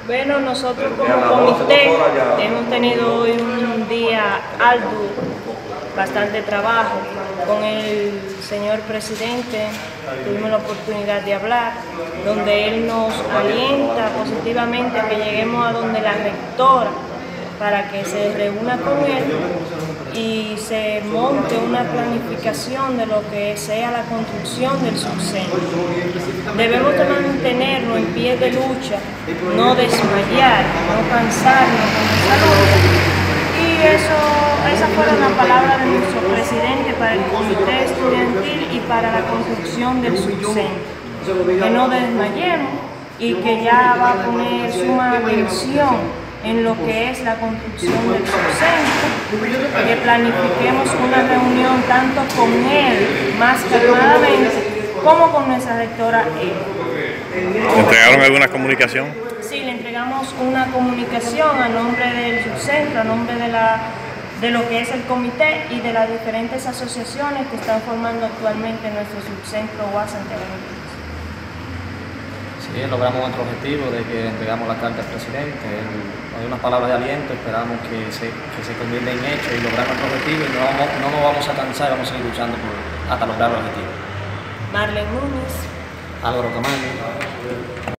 Bueno, nosotros como comité hemos tenido hoy un día arduo, bastante trabajo. Con el señor presidente tuvimos la oportunidad de hablar, donde él nos alienta positivamente a que lleguemos a donde la rectora para que se reúna con él y se monte una planificación de lo que sea la construcción del subcentro. Debemos de mantenernos en pie de lucha, no desmayar, no cansarnos con esa lucha. Y esas fueron las palabras de nuestro presidente para el comité estudiantil y para la construcción del subcentro. Que no desmayemos y que ya va a poner suma atención en lo que es la construcción del subcentro, que planifiquemos una reunión tanto con él más calmadamente como con nuestra rectora Eva. ¿Entregaron alguna comunicación? Sí, le entregamos una comunicación a nombre del subcentro, a nombre de lo que es el comité y de las diferentes asociaciones que están formando actualmente nuestro subcentro UAS Santiago. Sí, logramos nuestro objetivo de que entregamos la carta al presidente. Hay unas palabras de aliento, esperamos que se convierta en hecho y lograr nuestro objetivo, y no nos vamos a cansar, vamos a seguir luchando hasta lograr el objetivo. Marlene Núñez. Álvaro Camaño.